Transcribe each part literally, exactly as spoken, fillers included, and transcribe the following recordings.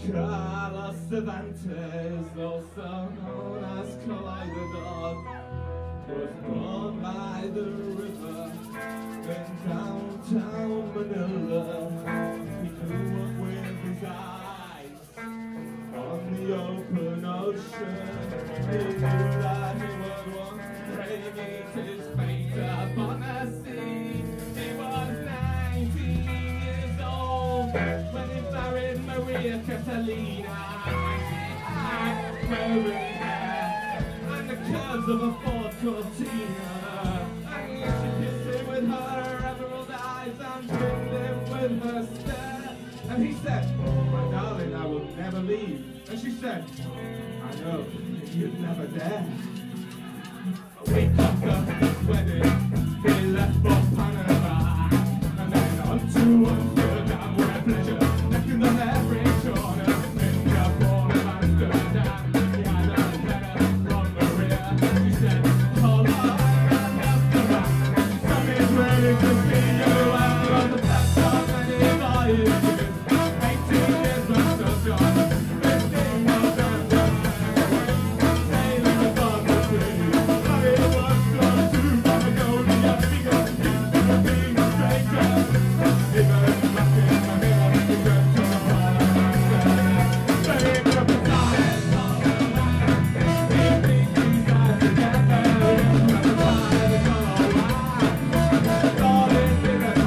Carlos Cervantes, also known as Kaleidodon, was born by the river in downtown Manila. He grew up with his eyes on the open ocean. He knew that he would one day meet his fate upon the sea. He was nineteen years old when he married Maria Catalina. She had curly hair and the curves of a Ford Cortina. And she kissed him with her emerald eyes and trimmed him with her stare. And he said, "My darling, I will never leave." And she said, "I know, you'd never dare." A week after his wedding, he left for Panama, and then on to Amsterdam, where pleasure left in the every corner. In the port of Amsterdam, he had a letter from Maria. She said, "Hold on, I'm Amsterdam. Some is ready to see you after the best of many voyages. Eighteen years must have gone. Fifteen was done. Sailing above the sea. But it was gone to Patagonia because he's never been a stranger. Even back in Manila, he went to the heart of Amsterdam. But it was the time. He beat these guys together. It was the Pousada de Coloane. All it did was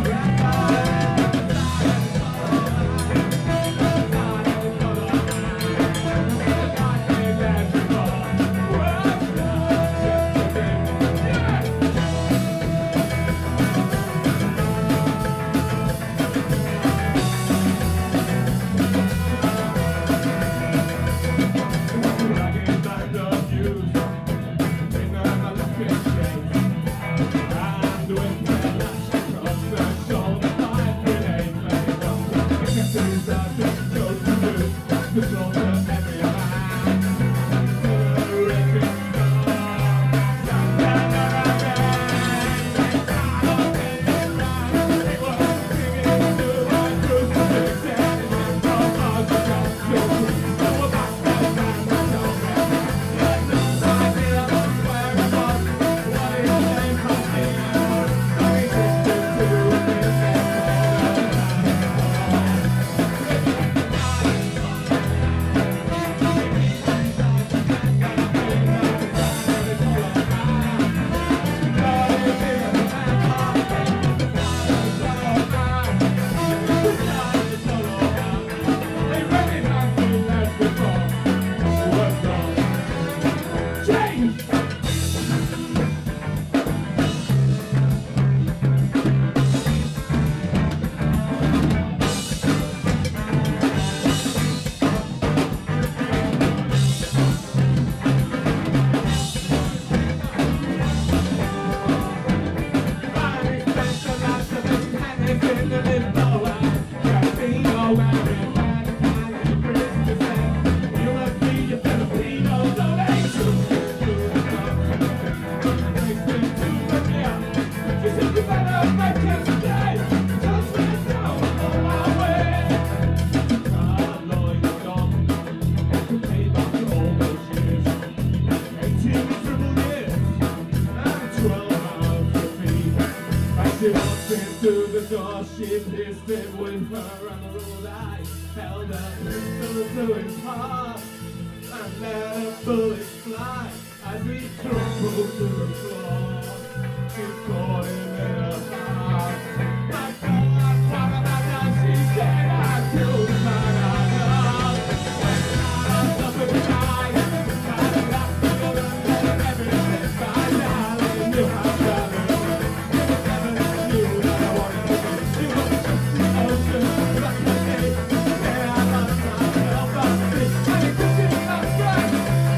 she pierced it with her emerald eyes, held her pistol to his heart, and let her bullets fly as he crumbled to the floor. She caught him in her heart. My God, what about that? She said, I killed the man I loved. When I suffered to die, I laughed at her and let everything by darling. You have done it. You never knew that I wanted to be. You were just the ocean, like the day. Then I lost myself at sea, and it took me back right.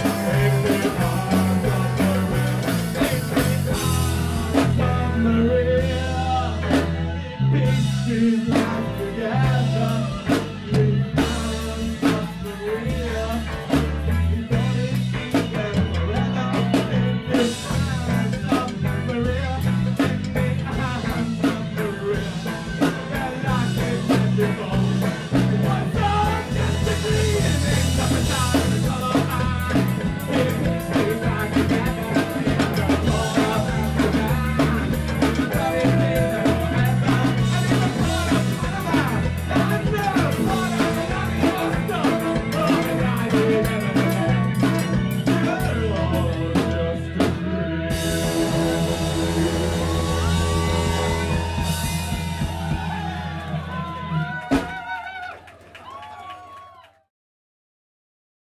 In the arms of the wind, they take me from Maria. Pieces life together. We found just Maria. We don't need them forever. In the hands of Maria. In the hands of Maria. They're like they said before.